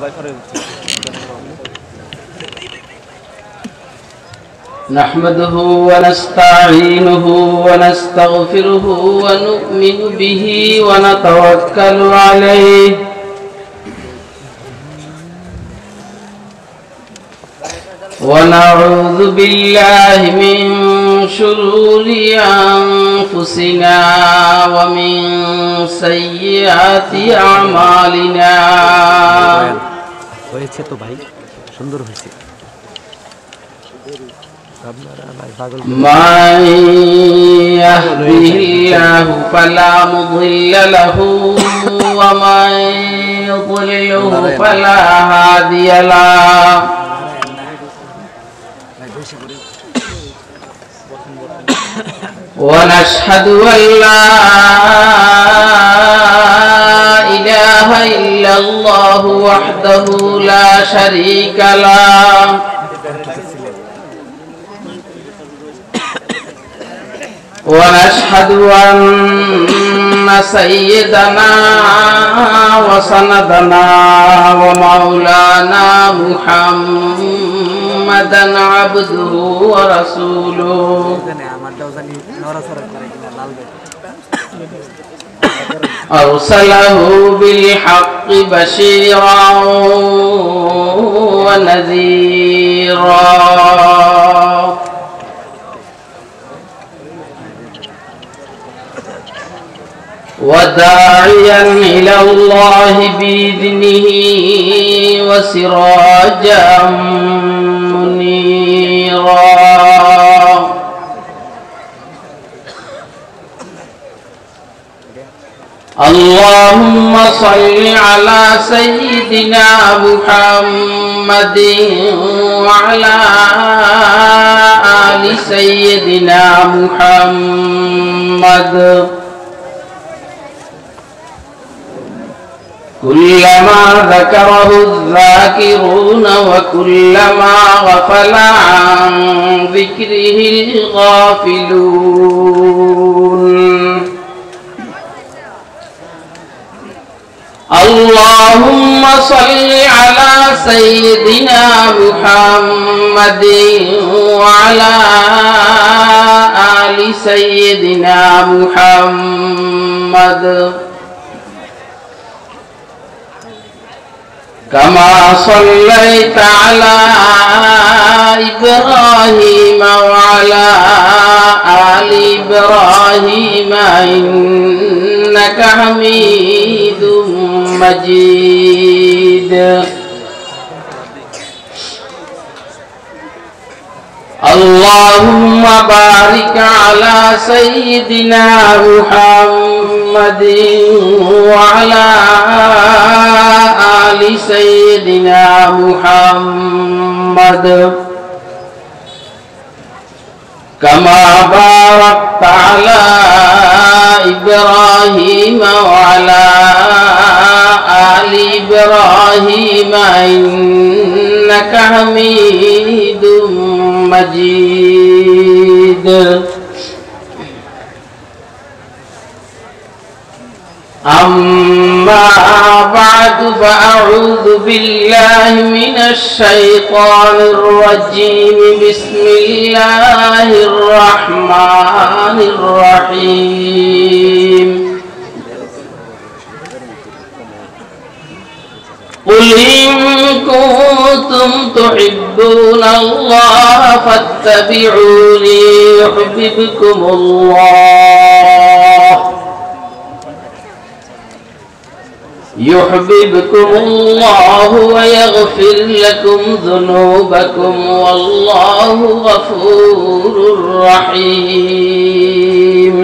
نحمده ونستعينه ونستغفره ونؤمن به ونتوكل عليه ونعوذ بالله من شرور أنفسنا ومن سيئات أعمالنا من يهده الله فلا مضل له ومن يضلله فلا هادي له ونشهد أن لا إله إلا الله وحده لا شريك له ونشهد أن سيدنا وسندنا ومولانا محمدا عبده ورسوله أرسله بالحق بشيرا ونذيرا وداعيا إلى الله بإذنه وسراجا منيرا اللهم صل على سيدنا محمد وعلى آل سيدنا محمد كلما ذكره الذاكرون وكلما غفل عن ذكره الغافلون اللهم صل على سيدنا محمد وعلى آل سيدنا محمد كما صليت على إبراهيم وعلى آل إبراهيم إنك حميد مجيد اللهم بارك على سيدنا محمد وعلى آل سيدنا محمد كما باركت على إبراهيم وعلى آل إبراهيم إنك حميد مجيد أما بعد فأعوذ بالله من الشيطان الرجيم بسم الله الرحمن الرحيم قل إن كنتم تحبون الله فاتبعوني يحببكم الله ويغفر لكم ذنوبكم والله غفور رحيم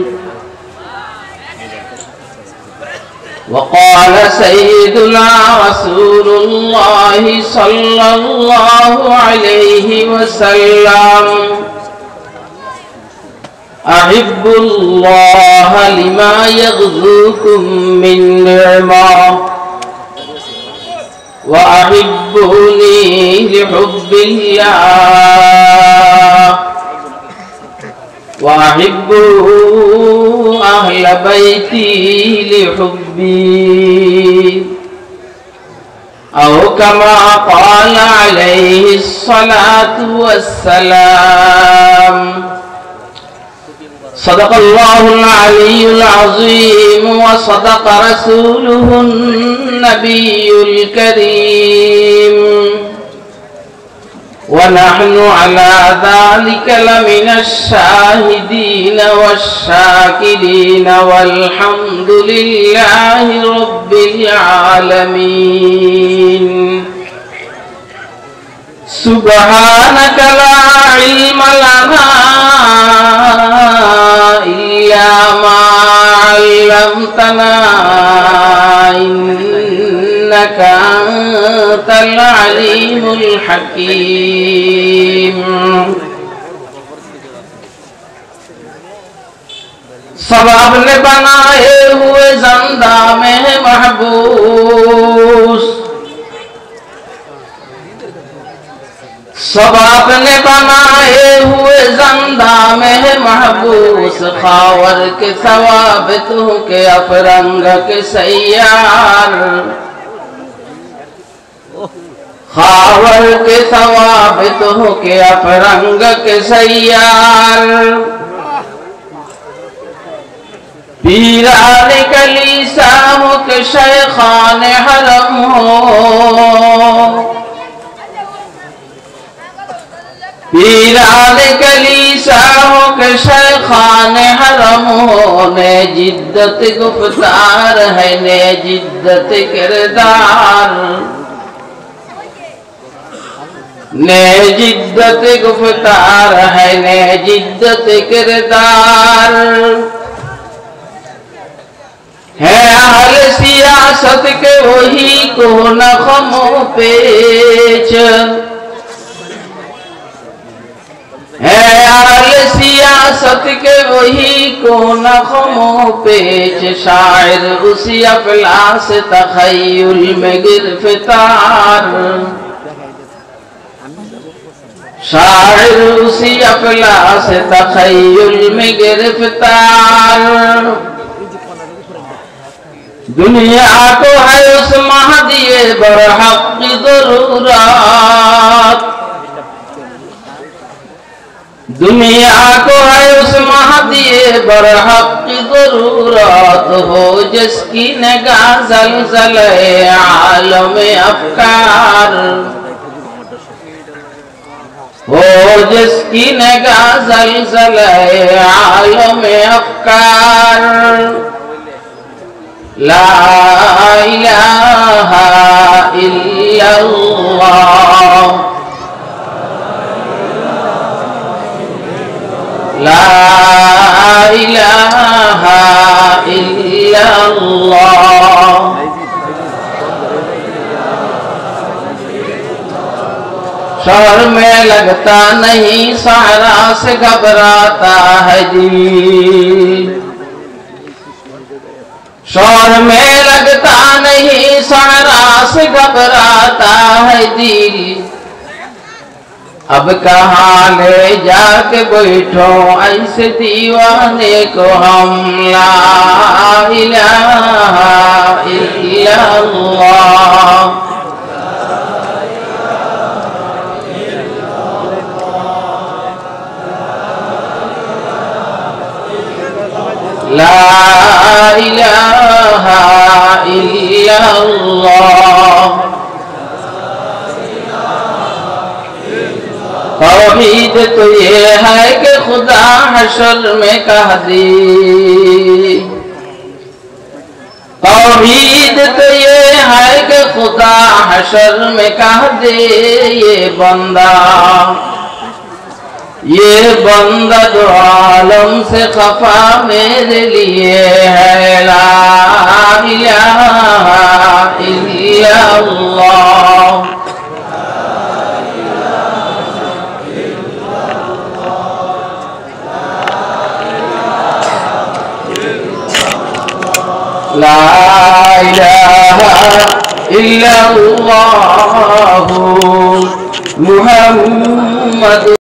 وقال سيدنا رسول الله صلى الله عليه وسلم أحبوا الله لما يغذوكم من نعمة وأحبوني لحب الله وأحبوا أهل بيتي لحبي أو كما قال عليه الصلاة والسلام. صدق الله العلي العظيم وصدق رسوله النبي الكريم، ونحن على ذلك لمن الشاهدين والشاكرين، والحمد لله رب العالمين. سبحانك لا علم لنا إلا ما علمتنا إنك أنت العليم الحكيم. सब आपने बनाए हुए ज़िंदा में महबूस, सब आपने बनाए हुए ज़िंदा में महबूस, खावर के सवाब तू के अपरंग के सैयार, खावर के सवाब तू के अपरंग के सैयार। पीरान कलीसा हो के शेखान हरम हो, पीरान कलीसा हो के शेखान हरम हो, ने जिद्दत गुफ्तार है ने जिद्दत किरदार, ने जिद्दत गुफ्तार है ने जिद्दत किरदार। है अहल सियासत के वही को नखमो पेच, है अहल सियासत के वही को नखमो पेच, शायर उसी अफलास तखय्युल में गिरफ्तार, शायर उसी अफलास तखय्युल में गिरफ्तार। दुनिया को है उस महदिये बरहक की ज़रूरत, दुनिया को है उस महदिये बरहक की ज़रूरत, हो जिसकी निगाह ज़लज़ले आलम अफ़कार, हो जिसकी निगाह ज़लज़ले आलम अफ़कार। ला इलाहा इल्लल्लाह, ला इलाहा इल्लल्लाह। शहर में लगता नहीं सहरा से घबराता है दिल, शोर में लगता नहीं सहरा से घबराता है दिल, अब कहाँ ले जाके बैठो ऐसे दीवाने को हम। ला इलाहा इल्लल्लाह, ला इलाहा इल्लल्लाह। तौहीद तो ये है कि खुदा हशर में कह दे, तौहीद तो ये है कि खुदा हशर में कह दे, ये बंदा जो आलम से खफा मेरे लिए है। ला इलाहा इल्लल्लाह, ला इलाहा इल्लल्लाह मुहम्मद